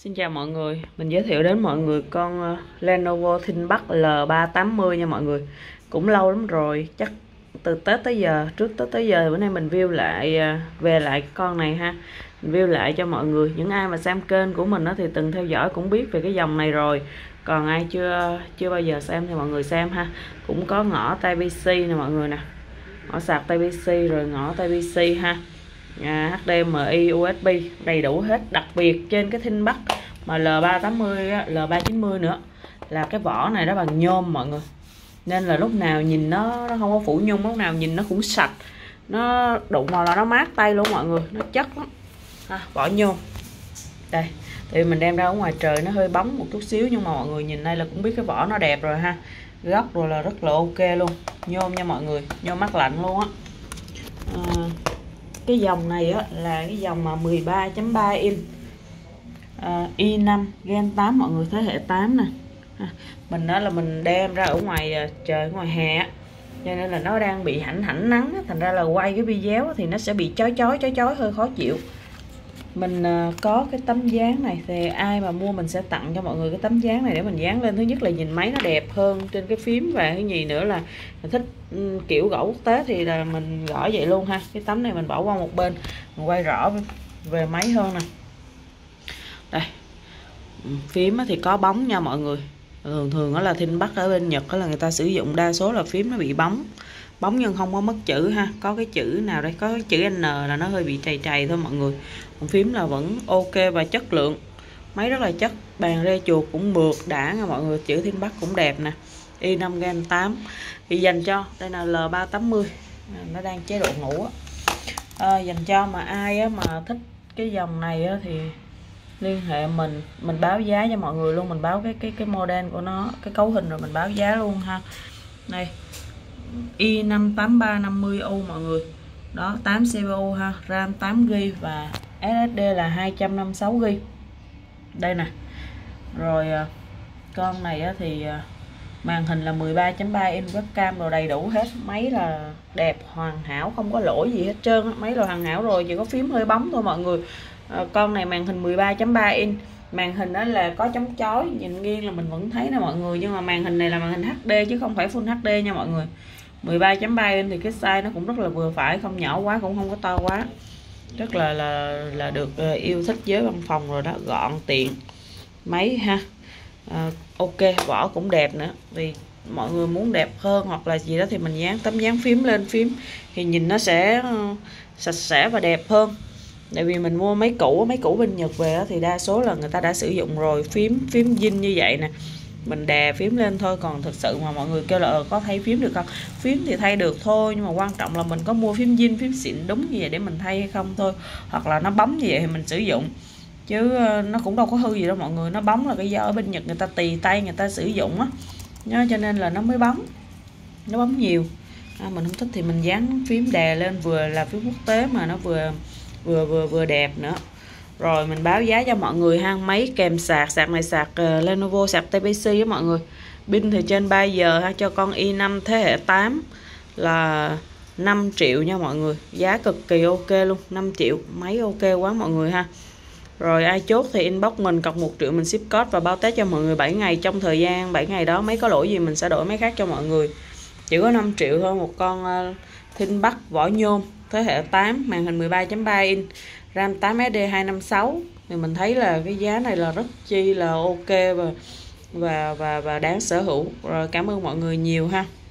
Xin chào mọi người, mình giới thiệu đến mọi người con Lenovo ThinkPad L380 nha mọi người. Cũng lâu lắm rồi, chắc từ Tết tới giờ, trước Tết tới giờ bữa nay mình review lại về lại cái con này ha. Mình review lại cho mọi người, những ai mà xem kênh của mình thì từng theo dõi cũng biết về cái dòng này rồi. Còn ai chưa bao giờ xem thì mọi người xem ha. Cũng có ngõ Type-C nè mọi người nè. Ngõ sạc Type-C rồi ngõ Type-C ha. HDMI, USB đầy đủ hết. Đặc biệt trên cái ThinkPad mà L380 á, L390 nữa là cái vỏ này nó bằng nhôm mọi người, nên là lúc nào nhìn nó không có phủ nhung, lúc nào nhìn nó cũng sạch, nó đụng vào là nó mát tay luôn mọi người, nó chất lắm vỏ nhôm. Đây thì mình đem ra ở ngoài trời nó hơi bóng một chút xíu, nhưng mà mọi người nhìn đây là cũng biết cái vỏ nó đẹp rồi ha. Góc rồi là rất là ok luôn, nhôm nha mọi người, nhôm mát lạnh luôn á. Cái dòng này á là cái dòng mà 13.3 inch i5 Gen 8 mọi người, thế hệ 8 nè. Mình đó là mình đem ra ở ngoài trời, ngoài hè á, cho nên là nó đang bị hảnh nắng á, thành ra là quay cái video thì nó sẽ bị chói hơi khó chịu. Mình có cái tấm dáng này thì ai mà mua mình sẽ tặng cho mọi người cái tấm dáng này để mình dán lên. Thứ nhất là nhìn máy nó đẹp hơn trên cái phím, và cái gì nữa là mình thích kiểu gỗ quốc tế thì là mình gõ vậy luôn ha. Cái tấm này mình bỏ qua một bên, mình quay rõ về máy hơn nè. Đây, phím thì có bóng nha mọi người. Thường đó là ThinkPad ở bên Nhật đó là người ta sử dụng đa số là phím nó bị bóng nhưng không có mất chữ ha. Có cái chữ nào đây, có cái chữ N là nó hơi bị trầy thôi mọi người, còn phím là vẫn ok và chất lượng. Máy rất là chất, bàn rê chuột cũng mượt đã nha mọi người. Chữ ThinkPad cũng đẹp nè, i5 Gen 8 thì dành cho, đây là L380, nó đang chế độ ngủ á. Dành cho mà ai mà thích cái dòng này thì liên hệ mình báo giá cho mọi người luôn. Mình báo cái model của nó, cái cấu hình, rồi mình báo giá luôn ha. Đây, i5 8350U mọi người đó, 8 CPU ha, RAM 8GB và SSD là 256GB. Đây nè. Rồi con này thì màn hình là 13.3 inch, webcam rồi đầy đủ hết. Máy là đẹp hoàn hảo, không có lỗi gì hết trơn. Máy là hoàn hảo rồi, chỉ có phím hơi bóng thôi mọi người. Con này màn hình 13.3 inch, màn hình đó là có chống chói, nhìn nghiêng là mình vẫn thấy nè mọi người, nhưng mà màn hình này là màn hình HD chứ không phải Full HD nha mọi người. 13.3 inch thì cái size nó cũng rất là vừa phải, không nhỏ quá cũng không có to quá, rất là được yêu thích với văn phòng rồi đó, gọn tiện máy ha. Ok, vỏ cũng đẹp nữa. Vì mọi người muốn đẹp hơn hoặc là gì đó thì mình dán tấm dán phím lên, phím thì nhìn nó sẽ sạch sẽ và đẹp hơn. Tại vì mình mua máy cũ bên Nhật về thì đa số là người ta đã sử dụng rồi, phím zin như vậy nè, mình đè phím lên thôi. Còn thực sự mà mọi người kêu là có thay phím được không, phím thì thay được thôi, nhưng mà quan trọng là mình có mua phím zin, phím xịn đúng như vậy để mình thay hay không thôi. Hoặc là nó bấm như vậy thì mình sử dụng, chứ nó cũng đâu có hư gì đâu mọi người. Nó bóng là cái do ở bên Nhật người ta tì tay người ta sử dụng á, cho nên là nó mới bóng, nó bóng nhiều. Mình không thích thì mình dán phím đè lên, vừa là phím quốc tế mà nó vừa đẹp nữa. Rồi mình báo giá cho mọi người ha. Máy kèm sạc này sạc Lenovo, sạc Type-C á mọi người. Pin thì trên 3 giờ ha. Cho con i5 thế hệ 8 là 5 triệu nha mọi người, giá cực kỳ ok luôn. 5 triệu, máy ok quá mọi người ha. Rồi ai chốt thì inbox mình, cọc 1 triệu mình ship code và bao Tết cho mọi người 7 ngày. Trong thời gian 7 ngày đó máy có lỗi gì mình sẽ đổi máy khác cho mọi người. Chỉ có 5 triệu thôi, một con ThinkPad vỏ nhôm thế hệ 8, màn hình 13.3 inch, RAM 8SD 256 thì mình thấy là cái giá này là rất chi là ok và đáng sở hữu. Rồi cảm ơn mọi người nhiều ha.